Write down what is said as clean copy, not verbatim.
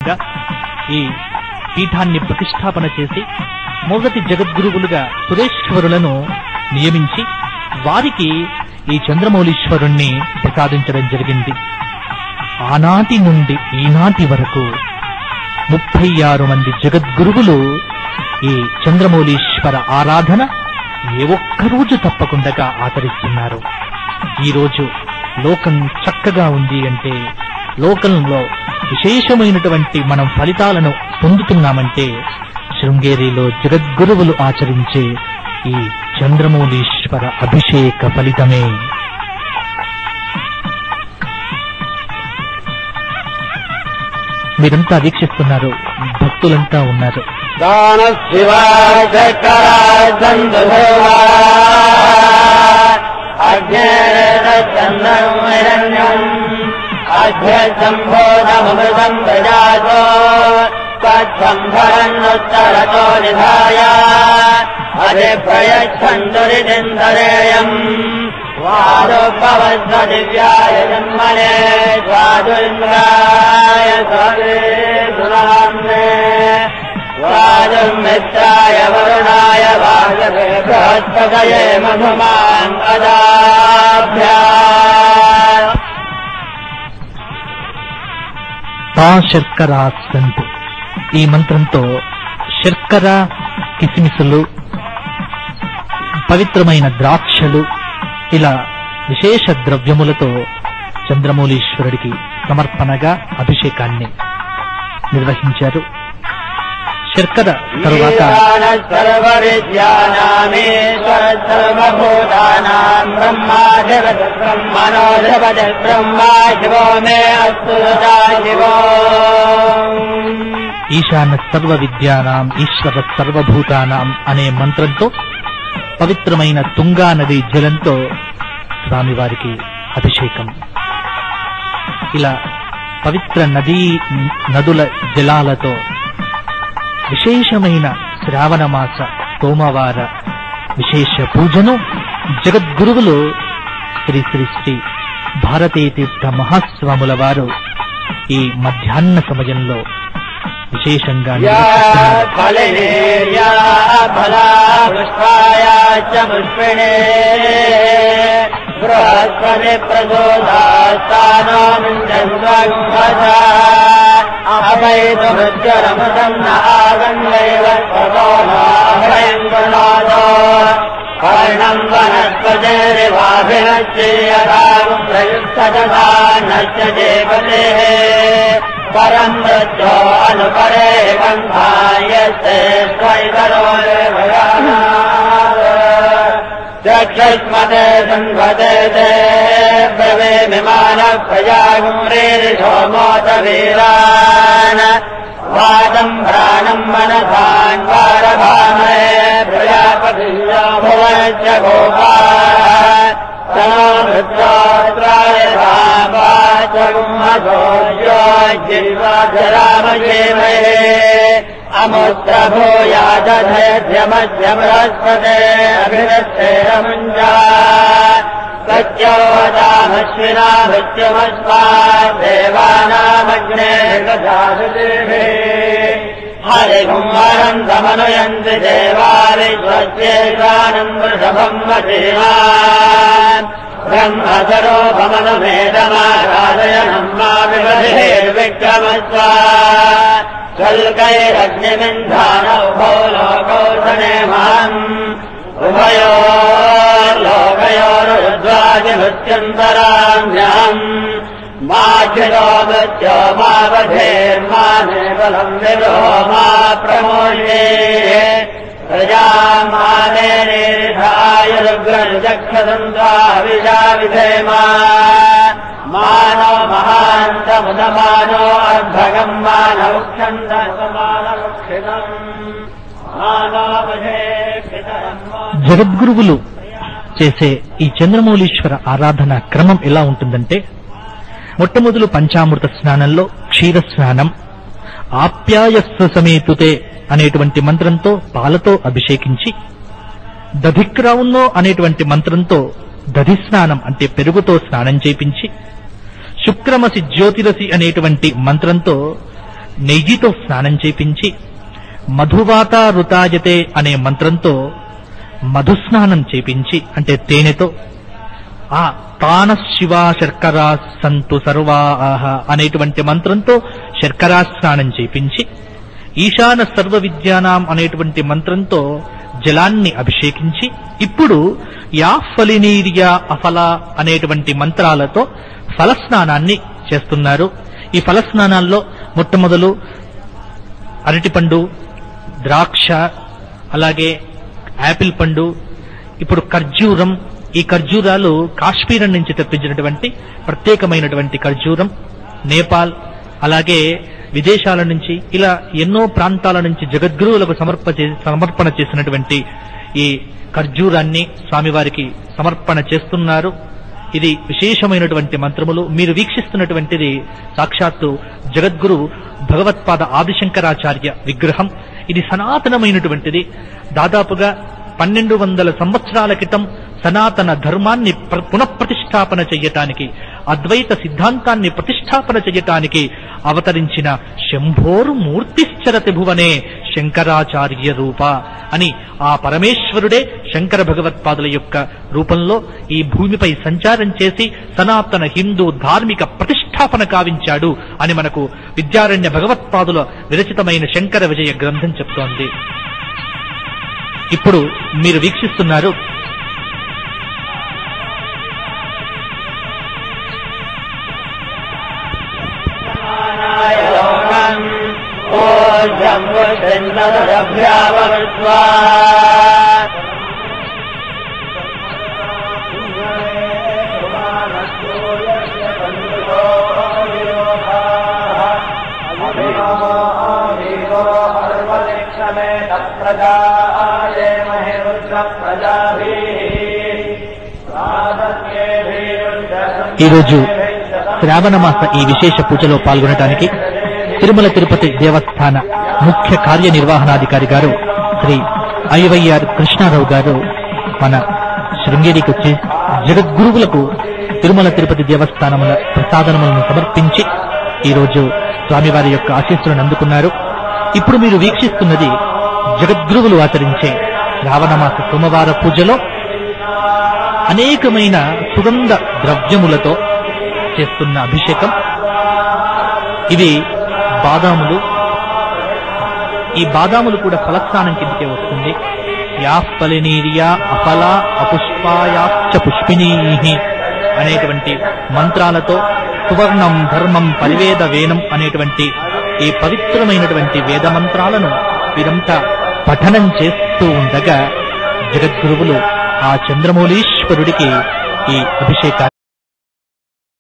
ఈ పీఠాన్ని ప్రతిష్టాపన చేసి మొదటి జగద్గురువులుగా సురేశ్వరులను నియమించి వారికి ఈ చంద్రమౌళీశ్వరుణ్ణి ప్రసాదించడం జరిగింది. ఆనాటి నుండి ఈనాటి వరకు 36 మంది జగద్గురువులు ఈ చంద్రమౌళీశ్వర ఆరాధన ఏ ఒక్క రోజు తప్పకుండా ఆచరిస్తున్నారు. ఈరోజు లోకం చక్కగా ఉంది అంటే, లోకంలో విశేషమైనటువంటి మనం ఫలితాలను పొందుతున్నామంటే శృంగేరిలో జగద్గురువులు ఆచరించే ఈ చంద్రమౌళీశ్వర అభిషేక ఫలితమే. మీరంతా వీక్షిస్తున్నారు, భక్తులంతా ఉన్నారు. అధ్యసంబోధమృతం ప్రజాతో తత్సంభరన్నోత్తరతో నిధాయ అధిప్రయచ్ఛందురిదిందరేయం వాదోపవస్వ దివ్యాయ జన్మనే స్వాదుంద్రాయ స్వాదేశునామ్నే స్వాదుమిత్రాయ వరుణాయ వాయవే బృహస్పతయే మధుమాన్ అదాభ్యా. శర్కరా సంతు ఈ మంత్రంతో శర్కర, కిస్మిసులు, పవిత్రమైన ద్రాక్షలు ఇలా విశేష ద్రవ్యములతో చంద్రమౌళీశ్వరుడికి సమర్పణగా అభిషేకాన్ని నిర్వహించారు. శర్కర తరువాత ఈశాన సర్వ విద్యానాం ఈశ్వర సర్వభూతానాం అనే మంత్రంతో పవిత్రమైన తుంగా నది జలంతో స్వామివారికి అభిషేకం. ఇలా పవిత్ర నదుల జలాలతో విశేషమైన శ్రావణమాస సోమవార విశేష పూజను జగద్గురువులు శ్రీ శ్రీ శ్రీ భారతీ తీర్థ మహాస్వాముల వారు ఈ మధ్యాహ్న సమయంలో విశేషంగా బృహస్పతి అభయమృత్యురమృతం నాగంగైవ కర్ణం వనస్పతిర్వాభినశ్చేయతాముక్తజానశ్చేపతే పరం మృత్యో అనుపరే కంఠాయస్తే స్వైతరో చక్షుష్మతే సంఘతే బ్రవేమిమాన ప్రజాగుమ్రేరిషోమోత వీరాన్ వాదం ప్రాణం మనసాన్ వారభామే ప్రజాపతియో భువనశ్చ గోపా తనో మృత్యోత్రాయ రామాచగుమ్మసోజ్యో జిల్వాధరామజేమయే అముత్రభూయాదధయధ్యమధ్య బృహస్పతే అభిరక్షేరముంజా సత్యోదామశ్వినా మృత్యుమస్మాదేవానామగ్నే గజాసుదేవే హరిగుమ్మరం సమనుయంతి దేవారిష్యేషానం వృషభం వశీమాన్ బ్రహ్మసరోపమనుమేదమారాధయనం మా వివధిర్విక్రమస్వ స్వల్కైరగ్నిమింధానౌభౌ లోకౌ సనేమాన్ ఉభయోర్లోకయోరుద్వాదిమృత్యంతరామ్యహం మాచిదో మృత్యో మావధేర్మానే బలం విదో మా ప్రమోషే ప్రజామానే నిర్ధాయుగ్రచక్షదంతావిషావిధేమా మానో మహాంతముదమానో అర్భగం మానవుక్షందమానవుక్షితం. జగద్గురువులు చేసే ఈ చంద్రమౌళీశ్వర ఆరాధన క్రమం ఎలా ఉంటుందంటే, మొట్టమొదలు పంచామృత స్నానంలో క్షీర స్నానం, ఆప్యాయస్వ సమేతుతే అనేటువంటి మంత్రంతో పాలతో అభిషేకించి, దధిక్రౌన్నో అనేటువంటి మంత్రంతో దధి స్నానం అంటే పెరుగుతో స్నానం చేపించి, శుక్రమసి జ్యోతిరసి అనేటువంటి మంత్రంతో నెయ్యితో స్నానం చేపించి మధువాత రుతాయతే అనే మంత్రంతో మధుస్నానం చేపించి, అంటే తేనెతో, ఆ తాన శివా శర్కరా సంతు సర్వాహ అనేటువంటి మంత్రంతో శర్కరా స్నానం చేపించి, ఈశాన సర్వ విద్యానాం అనేటువంటి మంత్రంతో జలాన్ని అభిషేకించి, ఇప్పుడు యా ఫలినీర్యా అఫల అనేటువంటి మంత్రాలతో ఫలస్నానాన్ని చేస్తున్నారు. ఈ ఫలస్నానాల్లో మొట్టమొదలు అరటిపండు, ద్రాక్ష, అలాగే యాపిల్ పండు, ఇప్పుడు ఖర్జూరం. ఈ ఖర్జూరాలు కాశ్మీరం నుంచి తెప్పించినటువంటి ప్రత్యేకమైనటువంటి ఖర్జూరం, నేపాల్, అలాగే విదేశాల నుంచి, ఇలా ఎన్నో ప్రాంతాల నుంచి జగద్గురువులకు సమర్పణ చేసినటువంటి ఈ ఖర్జూరాన్ని స్వామివారికి సమర్పణ చేస్తున్నారు. ఇది విశేషమైనటువంటి మంత్రములు. మీరు వీక్షిస్తున్నటువంటిది సాక్షాత్తు జగద్గురు భగవత్పాద ఆదిశంకరాచార్య విగ్రహం. ఇది సనాతనమైనటువంటిది. దాదాపుగా 1200 సంవత్సరాల క్రితం సనాతన ధర్మాన్ని పునఃప్రతిష్టాపన చెయ్యటానికి, అద్వైత సిద్ధాంతాన్ని ప్రతిష్టాపన చెయ్యటానికి అవతరించిన శంభోరు మూర్తిశ్చరతి భువనే శంకరాచార్య రూప అని ఆ పరమేశ్వరుడే శంకర భగవత్పాదుల యొక్క రూపంలో ఈ భూమిపై సంచారం చేసి సనాతన హిందూ ధార్మిక ప్రతిష్టాపన కావించాడు అని మనకు విద్యారణ్య భగవత్పాదుల విరచితమైన శంకర విజయ గ్రంథం చెప్తోంది. ఇప్పుడు మీరు వీక్షిస్తున్నారు ఈరోజు శ్రావణ మాస ఈ విశేష పూజలో పాల్గొనడానికి తిరుమల తిరుపతి దేవస్థాన ముఖ్య కార్యనిర్వహణాధికారి గారు శ్రీ ఐవైఆర్ కృష్ణారావు గారు మన శృంగేరికి వచ్చి జగద్గురువులకు తిరుమల తిరుపతి దేవస్థానముల ప్రసాదనములను సమర్పించి ఈరోజు స్వామివారి యొక్క ఆశీస్సులను అందుకున్నారు. ఇప్పుడు మీరు వీక్షిస్తున్నది జగద్గురువులు ఆచరించే శ్రావణ మాస సోమవార పూజలో అనేకమైన సుగంధ ద్రవ్యములతో చేస్తున్న అభిషేకం. ఇవి బాదాములు. ఈ బాదాములు కూడా ఫలస్నానం కిందకే వస్తుంది. యా ఫలినీర్యా అఫల అపుష్పాయాశ్చ పుష్పిణీ అనేటువంటి మంత్రాలతో సువర్ణం ధర్మం పరివేద వేనం అనేటువంటి ఈ పవిత్రమైనటువంటి వేద మంత్రాలను వీరంతా పఠనం చేస్తూ ఉండగా జగద్గురువులు ఆ చంద్రమౌళీశ్వరుడికి ఈ అభిషేకాన్ని